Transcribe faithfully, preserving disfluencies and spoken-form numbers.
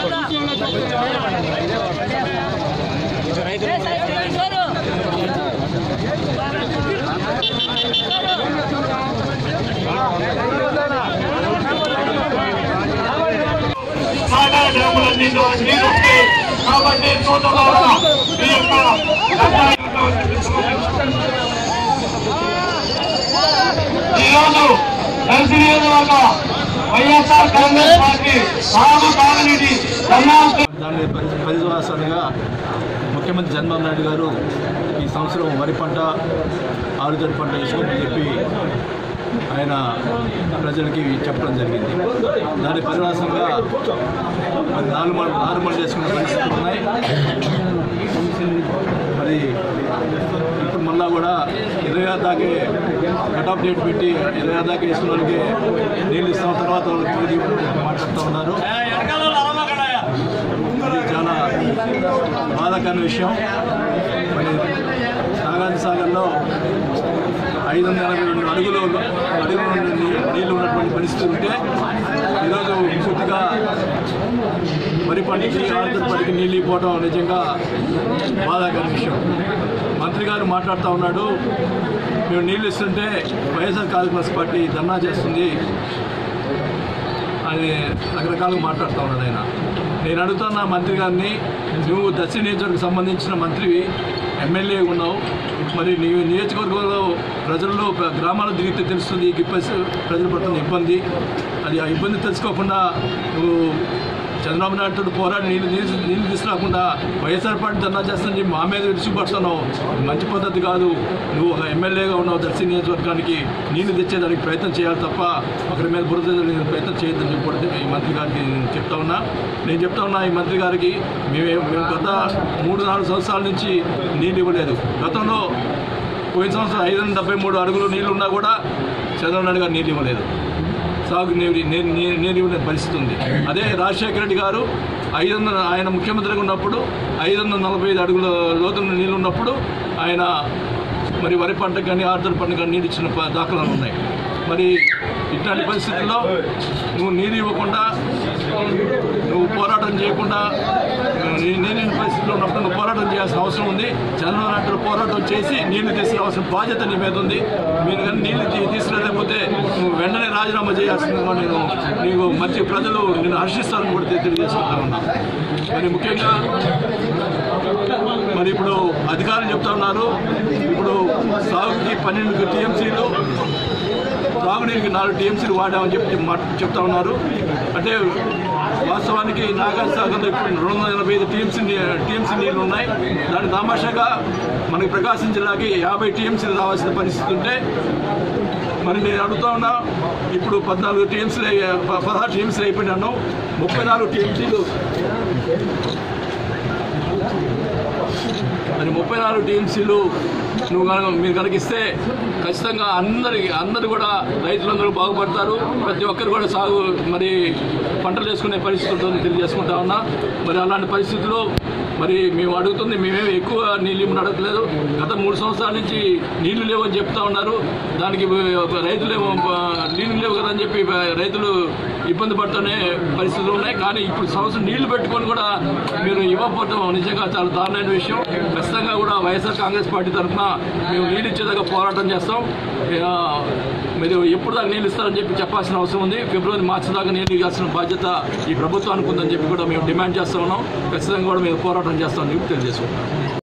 సాగర్ డ్యాములన్నీ నీరు వస్తాయి కాబట్టి సోదరులారా మీ యొక్క ఈరోజు దర్శి నియోజకవర్గ వైఎస్ఆర్ కాంగ్రెస్ పార్టీ సాగు బాలినేని దాని పరివాసాలుగా ముఖ్యమంత్రి చంద్రబాబు నాయుడు గారు ఈ సంవత్సరం వరి పంట ఆరుతడి పంట వేసుకోమని చెప్పి ఆయన ప్రజలకి చెప్పడం జరిగింది. దాని పరివాసంగా మరి నాలుగు నార్మల్ చేసుకునే పరిస్థితులు ఉన్నాయి. మరి ఇప్పుడు మళ్ళా కూడా ఇరవై ఆరు దాకే కట్ ఆఫ్ డేట్ పెట్టి ఇరవై ఆరు దాకా వేసుకున్న వాళ్ళకి నీళ్ళు ఇస్తాం, తర్వాత వాళ్ళకి తిరిగి మాట్లాడుతూ ఉన్నారు. ఇది చాలా బాధాకరమైన విషయం. మరి నాగార్జున సాగర్లో ఐదు వందల ఎనభై రెండు అడుగులు అడుగుల నుండి నీళ్లు ఉన్నటువంటి పరిస్థితి ఉంటే ఈరోజు పూర్తిగా వరి పంటకి ఆరుతడి పంటకి నీళ్ళు ఇవ్వడం నిజంగా బాధాకర విషయం. మంత్రి గారు మాట్లాడుతూ ఉన్నాడు, మేము నీళ్ళు ఇస్తుంటే వైఎస్ఆర్ కాంగ్రెస్ పార్టీ ధర్నా చేస్తుంది అని రకరకాలుగా మాట్లాడుతూ ఉన్నాడు ఆయన. నేను అడుగుతున్న మంత్రి గారిని, నువ్వు దర్శి నియోజకవర్గం సంబంధించిన మంత్రివి, ఎమ్మెల్యే ఉన్నావు, మరి నీ నియోజకవర్గంలో ప్రజల్లో గ్రామాల్లో తిరిగితే తెలుస్తుంది ఈ ప్రజలు పడుతున్న ఇబ్బంది. అది ఆ ఇబ్బంది తెలుసుకోకుండా నువ్వు చంద్రబాబు నాయుడు పోరాడి నీళ్ళు నీళ్ళు నీళ్ళు తీసుకురాకుండా వైఎస్ఆర్ పార్టీ ధర్నా చేస్తానని చెప్పి మా మీద విరుచుకుపడుతున్నావు. మంచి పద్ధతి కాదు. నువ్వు ఒక ఎమ్మెల్యేగా ఉన్నావు, దర్శి నియోజకవర్గానికి నీళ్లు తెచ్చేదానికి ప్రయత్నం చేయాలి తప్ప ఒకరి మీద బురద ప్రయత్నం చేయొద్దని చెప్పి ఈ మంత్రి గారికి నేను చెప్తా ఉన్నా. నేను చెప్తా ఉన్నా ఈ మంత్రి గారికి, మేము మేము గత మూడు నాలుగు సంవత్సరాల నుంచి నీళ్ళు ఇవ్వలేదు. గతంలో పోయిన సంవత్సరం ఐదు వందల డెబ్బై మూడు అడుగులు నీళ్ళు ఉన్నా కూడా చంద్రబాబు నాయుడు గారు నీళ్ళు ఇవ్వలేదు. సాగు నీరు నీరు ఇవ్వని పరిస్థితి ఉంది. అదే రాజశేఖర రెడ్డి గారు ఐదు వందల ఆయన ముఖ్యమంత్రిగా ఉన్నప్పుడు ఐదు వందల నలభై ఐదు అడుగుల లోతున్న నీళ్ళు ఉన్నప్పుడు ఆయన మరి వరి పంటకు కానీ ఆరుతడి పంటకు కానీ నీరు ఇచ్చిన దాఖలాలు ఉన్నాయి. మరి ఇట్లాంటి పరిస్థితుల్లో నువ్వు నీరు ఇవ్వకుండా, నువ్వు పోరాటం చేయకుండా, నీరు పరిస్థితిలో ఉన్నప్పుడు నువ్వు పోరాటం చేయాల్సిన అవసరం ఉంది. చంద్రబాబు నాయుడు పోరాటం చేసి నీళ్లు తీసుకురావాల్సిన బాధ్యత నీ మీద ఉంది. మీరు కానీ నీళ్లు తీసుకురాలేకపోతే నువ్వు వెంటనే రాజీనామా చేయాల్సిందిగా నేను నీకు మంచి ప్రజలు నేను హర్షిస్తానని కూడా తెలియజేసుకుంటా ఉన్నా. మరి ముఖ్యంగా మరి ఇప్పుడు అధికారులు చెప్తా ఉన్నారు, ఇప్పుడు సాగుకి పన్నెండు టీఎంసీలు, త్రాగునీరుకి నాలుగు టీఎంసీలు వాడామని చెప్పి చెప్తా ఉన్నారు. అంటే వాస్తవానికి నాగార్జున సాగర్లో ఇప్పుడు రెండు వందల ఎనభై ఐదు టీఎంసీ టీఎంసీ నీళ్ళు ఉన్నాయి. దాని తమాషాగా మనకి ప్రకాశం జిల్లాకి యాభై టీఎంసీలు రావాల్సిన పరిస్థితి ఉంటే మరి నేను అడుగుతా ఉన్నా, ఇప్పుడు పద్నాలుగు టీఎంసీలు పదహారు టీఎంసీలు అయిపోయినాను, ముప్పై నాలుగు టీఎంసీలు మరి ముప్పై నాలుగు టీఎంసీలు నువ్వు కనుక మీరు కనుక ఇస్తే ఖచ్చితంగా అందరికి అందరూ కూడా రైతులందరూ బాగుపడతారు. ప్రతి ఒక్కరు కూడా సాగు మరి పంటలు వేసుకునే పరిస్థితి ఉంటుందని తెలియజేసుకుంటా ఉన్నా. మరి అలాంటి పరిస్థితుల్లో మరి మేము అడుగుతుంది, మేమేమి ఎక్కువ నీళ్ళు ఇమ్మని అడగట్లేదు. గత మూడు సంవత్సరాల నుంచి నీళ్లు లేవని చెప్తా ఉన్నారు. దానికి రైతులేమో నీళ్లు లేవు కదా అని చెప్పి రైతులు ఇబ్బంది పడుతునే పరిస్థితులు ఉన్నాయి. కానీ ఇప్పుడు సంవత్సరం నీళ్లు పెట్టుకొని కూడా మీరు ఇవ్వకపోవడం నిజంగా చాలా దారుణమైన విషయం. ఖచ్చితంగా కూడా వైఎస్ఆర్ కాంగ్రెస్ పార్టీ తరఫున మేము నీళ్ళు ఇచ్చేదాకా పోరాటం చేస్తాం. మీరు ఎప్పుడు దాకా నీళ్ళు ఇస్తారని చెప్పి చెప్పాల్సిన అవసరం ఉంది. ఫిబ్రవరి మార్చి దాకా నీళ్ళు ఇవ్వాల్సిన బాధ్యత ఈ ప్రభుత్వానికి ఉందని చెప్పి కూడా మేము డిమాండ్ చేస్తా ఉన్నాం. ఖచ్చితంగా కూడా మేము పోరాటం చేస్తామని చెప్పి తెలియజేసుకుంటాం.